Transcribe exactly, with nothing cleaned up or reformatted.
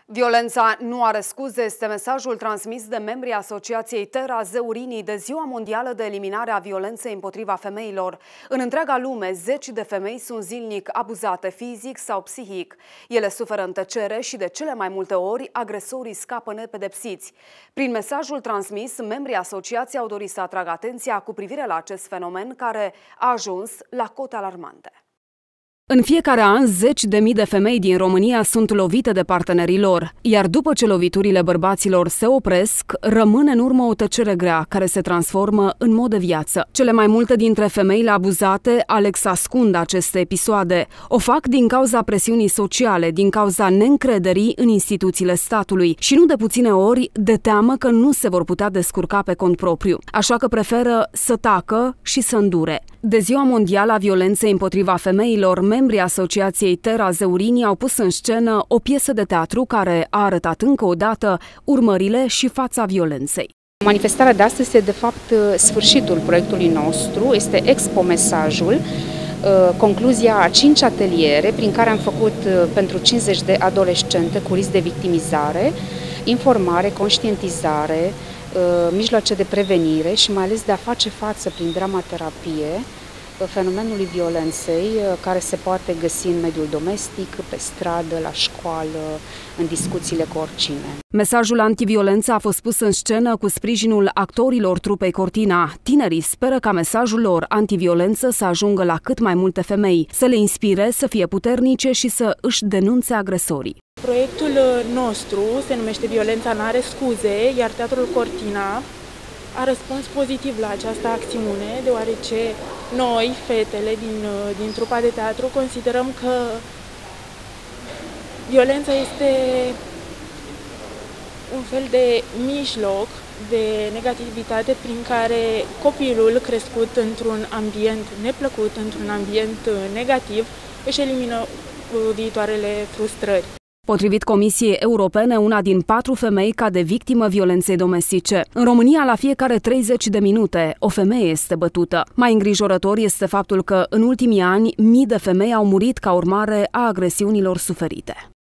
Violența nu are scuze, este mesajul transmis de membrii Asociației Terra Zeurinii de Ziua Mondială de Eliminare a Violenței împotriva femeilor. În întreaga lume, zeci de femei sunt zilnic abuzate fizic sau psihic. Ele suferă în tăcere și de cele mai multe ori agresorii scapă nepedepsiți. Prin mesajul transmis, membrii asociației au dorit să atragă atenția cu privire la acest fenomen care a ajuns la cote alarmante. În fiecare an, zeci de mii de femei din România sunt lovite de partenerii lor, iar după ce loviturile bărbaților se opresc, rămâne în urmă o tăcere grea, care se transformă în mod de viață. Cele mai multe dintre femeile abuzate aleg să ascundă aceste episoade. O fac din cauza presiunii sociale, din cauza neîncrederii în instituțiile statului și nu de puține ori de teamă că nu se vor putea descurca pe cont propriu. Așa că preferă să tacă și să îndure. De Ziua Mondială a Violenței împotriva femeilor, membrii Asociației Terra Zeurinii au pus în scenă o piesă de teatru care a arătat încă o dată urmările și fața violenței. Manifestarea de astăzi este de fapt sfârșitul proiectului nostru, este expo-mesajul, concluzia a cinci ateliere prin care am făcut pentru cincizeci de adolescente cu risc de victimizare, informare, conștientizare, mijloace de prevenire și mai ales de a face față prin dramaterapie fenomenului violenței care se poate găsi în mediul domestic, pe stradă, la școală, în discuțiile cu oricine. Mesajul antiviolență a fost pus în scenă cu sprijinul actorilor trupei Cortina. Tinerii speră ca mesajul lor antiviolență să ajungă la cât mai multe femei, să le inspire să fie puternice și să își denunțe agresorii. Proiectul nostru se numește Violența n-are scuze, iar Teatrul Cortina a răspuns pozitiv la această acțiune, deoarece noi, fetele din, din trupa de teatru, considerăm că violența este un fel de mijloc de negativitate prin care copilul crescut într-un ambient neplăcut, într-un ambient negativ, își elimină viitoarele frustrări. Potrivit Comisiei Europene, una din patru femei cade victimă violenței domestice. În România, la fiecare treizeci de minute, o femeie este bătută. Mai îngrijorător este faptul că, în ultimii ani, mii de femei au murit ca urmare a agresiunilor suferite.